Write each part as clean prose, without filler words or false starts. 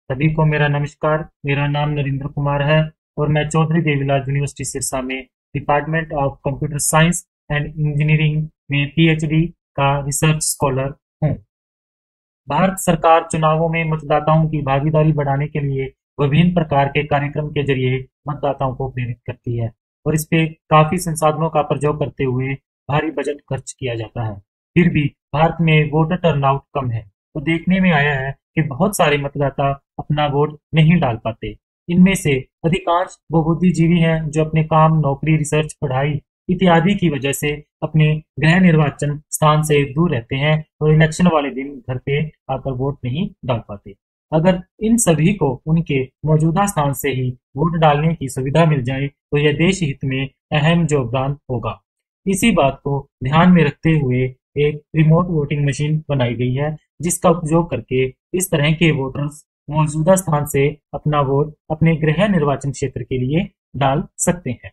सभी को मेरा नमस्कार। मेरा नाम नरेंद्र कुमार है और मैं चौधरी देवीलाल यूनिवर्सिटी सिरसा में department of computer science and engineering में पीएचडी का रिसर्च स्कॉलर हूँ। भारत सरकार चुनावों में मतदाताओं की भागीदारी बढ़ाने के लिए विभिन्न प्रकार के कार्यक्रम के जरिए मतदाताओं को प्रेरित करती है और इस पे काफी संसाधनों का प्रयोग करते हुए भारी बजट खर्च किया जाता है। फिर भी भारत में वोटर टर्नआउट कम है। तो देखने में आया है कि बहुत सारे मतदाता अपना वोट नहीं डाल पाते। इनमें से अधिकांश वो बुद्धिजीवी हैं जो अपने काम, नौकरी, रिसर्च, पढ़ाई इत्यादि की वजह से अपने गृह निर्वाचन स्थान से दूर रहते हैं और इलेक्शन वाले दिन घर पे आकर वोट नहीं डाल पाते। अगर इन सभी को उनके मौजूदा स्थान से ही वोट डालने की सुविधा मिल जाए तो यह देश हित में अहम योगदान होगा। इसी बात को ध्यान में रखते हुए एक रिमोट वोटिंग मशीन बनाई गई है जिसका उपयोग करके इस तरह के वोटर्स मौजूदा स्थान से अपना वोट अपने गृह निर्वाचन क्षेत्र के लिए डाल सकते हैं।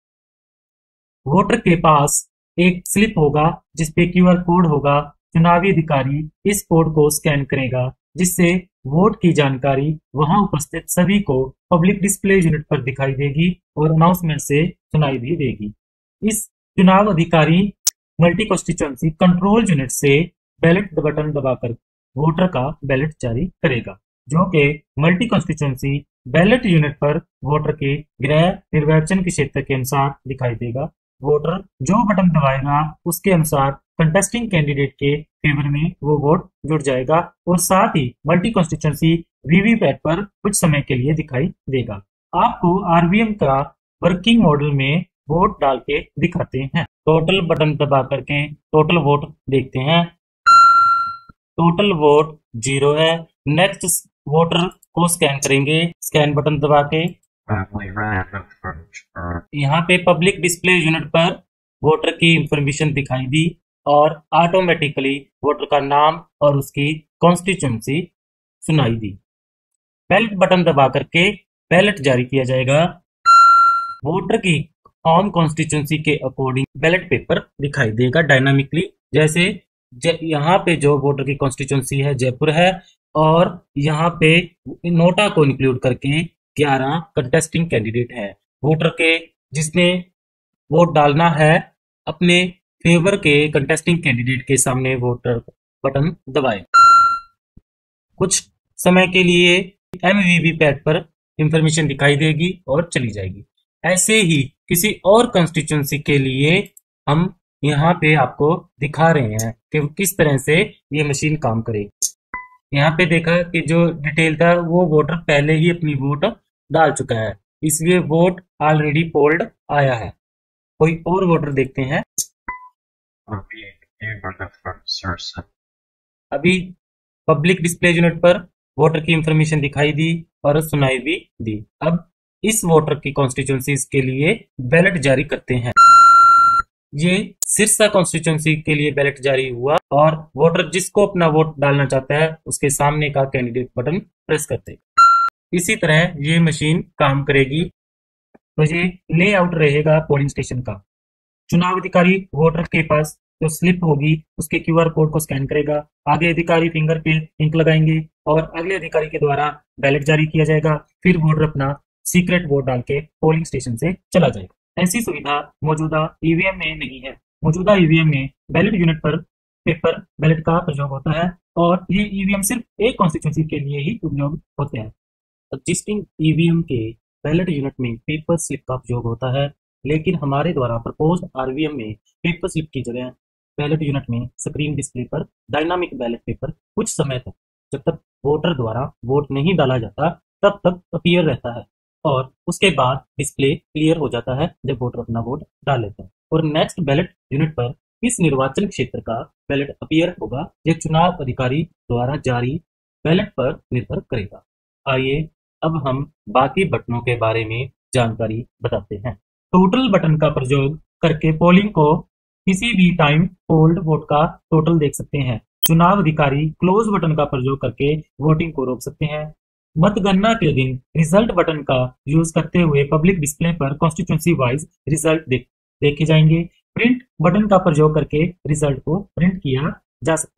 वोटर के पास एक स्लिप होगा जिसपे क्यूआर कोड होगा। चुनावी अधिकारी इस कोड को स्कैन करेगा जिससे वोट की जानकारी वहां उपस्थित सभी को पब्लिक डिस्प्ले यूनिट पर दिखाई देगी और अनाउंसमेंट से सुनाई भी देगी। इस चुनाव अधिकारी मल्टी कॉन्स्टिट्यूएंसी कंट्रोल यूनिट से बैलेट बटन दबाकर वोटर का बैलेट जारी करेगा जो कि मल्टी कॉन्स्टिट्यूएंसी बैलेट यूनिट पर वोटर के गृह निर्वाचन के क्षेत्र के अनुसार दिखाई देगा। वोटर जो बटन दबाएगा उसके अनुसार कंटेस्टिंग कैंडिडेट के फेवर में वो वोट जुड़ जाएगा और साथ ही मल्टी कॉन्स्टिट्यूएंसी वीवीपैट पर कुछ समय के लिए दिखाई देगा। आपको आरवीएम का वर्किंग मॉडल में वोट डाल के दिखाते हैं। टोटल बटन दबा करके टोटल वोट देखते हैं। टोटल वोट 0 है। नेक्स्ट वोटर को स्कैन करेंगे, स्कैन बटन दबा के यहाँ पे पब्लिक डिस्प्ले यूनिट पर वोटर की इंफॉर्मेशन दिखाई दी और ऑटोमेटिकली वोटर का नाम और उसकी कॉन्स्टिट्यूएंसी सुनाई दी। बैलेट बटन दबा करके बैलेट जारी किया जाएगा। वोटर की होम कॉन्स्टिट्यूएंसी के अकॉर्डिंग बैलेट पेपर दिखाई देगा डायनामिकली। जैसे यहाँ पे जो वोटर की कॉन्स्टिट्यूएंसी है जयपुर है और यहाँ पे नोटा को इंक्लूड करके 11 कंटेस्टिंग कैंडिडेट है। वोटर के जिसने वोट डालना है अपने फेवर के कंटेस्टिंग कैंडिडेट के सामने वोटर बटन दबाए। कुछ समय के लिए एमवीवी पैड पर इंफॉर्मेशन दिखाई देगी और चली जाएगी। ऐसे ही किसी और कंस्टिट्यूएंसी के लिए हम यहाँ पे आपको दिखा रहे हैं कि किस तरह से ये मशीन काम करेगी। यहाँ पे देखा कि जो डिटेल था वो वोटर पहले ही अपनी वोट डाल चुका है, इसलिए वोट ऑलरेडी पोल्ड आया है। कोई और वोटर देखते हैं। अभी पब्लिक डिस्प्ले यूनिट पर वोटर की इंफॉर्मेशन दिखाई दी और सुनाई भी दी। अब इस वोटर की कॉन्स्टिट्यूएंसीज के लिए बैलेट जारी करते हैं। ये सिरसा कॉन्स्टिट्यूएंसी के लिए बैलेट जारी हुआ और वोटर जिसको अपना वोट डालना चाहता है उसके सामने का कैंडिडेट बटन प्रेस करते हैं। इसी तरह ये मशीन काम करेगी। तो ये लेआउट रहेगा पोलिंग स्टेशन का। चुनाव अधिकारी वोटर के पास जो स्लिप होगी उसके क्यूआर कोड को स्कैन करेगा। आगे अधिकारी फिंगर पे इंक लगाएंगे और अगले अधिकारी के द्वारा बैलेट जारी किया जाएगा। फिर वोटर अपना सीक्रेट वोट डाल के पोलिंग स्टेशन से चला जाएगा। ऐसी सुविधा मौजूदा ईवीएम में नहीं है। मौजूदा ईवीएम में बैलेट यूनिट पर पेपर बैलेट का प्रयोग होता है और ये ईवीएम सिर्फ एक कॉन्स्टिट्यूएंसी के लिए ही उपयोग होते हैं। एग्जिस्टिंग ईवीएम के बैलेट यूनिट में पेपर स्लिप का उपयोग होता है, लेकिन हमारे द्वारा प्रपोज्ड आरवीएम में पेपर स्लिप की जगह बैलेट यूनिट में स्क्रीन डिस्प्ले पर डायनामिक बैलेट पेपर कुछ समय तक, जब तक वोटर द्वारा वोट नहीं डाला जाता तब तक अपीयर रहता है और उसके बाद डिस्प्ले क्लियर हो जाता है जब वोटर अपना वोट डाल लेता है और नेक्स्ट बैलेट यूनिट पर किस निर्वाचन क्षेत्र का बैलेट अपीयर होगा यह चुनाव अधिकारी द्वारा जारी बैलेट पर निर्भर करेगा। आइए अब हम बाकी बटनों के बारे में जानकारी बताते हैं। टोटल बटन का प्रयोग करके पोलिंग को किसी भी टाइम पोल्ड वोट का टोटल देख सकते हैं। चुनाव अधिकारी क्लोज बटन का प्रयोग करके वोटिंग को रोक सकते हैं। मतगणना के दिन रिजल्ट बटन का यूज करते हुए पब्लिक डिस्प्ले पर कॉन्स्टिट्यूएंसी वाइज रिजल्ट देखे जाएंगे। प्रिंट बटन का प्रयोग करके रिजल्ट को प्रिंट किया जा सकता है।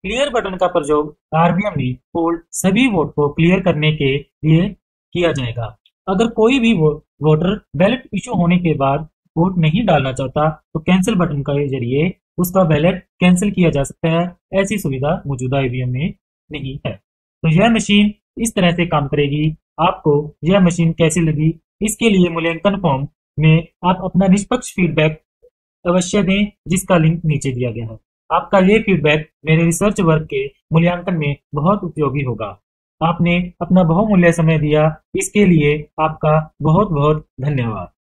क्लियर बटन का प्रयोग आरबीएम ने पोल सभी वोट को क्लियर करने के लिए किया जाएगा। अगर कोई भी वोटर बैलेट इशू होने के बाद वोट नहीं डालना चाहता तो कैंसिल बटन के जरिए उसका बैलेट कैंसिल किया जा सकता है। ऐसी सुविधा मौजूदा ईवीएम में नहीं है। तो यह मशीन इस तरह से काम करेगी। आपको यह मशीन कैसी लगी, इसके लिए मूल्यांकन फॉर्म में आप अपना निष्पक्ष फीडबैक अवश्य दें, जिसका लिंक नीचे दिया गया है। आपका ये फीडबैक मेरे रिसर्च वर्क के मूल्यांकन में बहुत उपयोगी होगा। आपने अपना बहुमूल्य समय दिया, इसके लिए आपका बहुत बहुत धन्यवाद।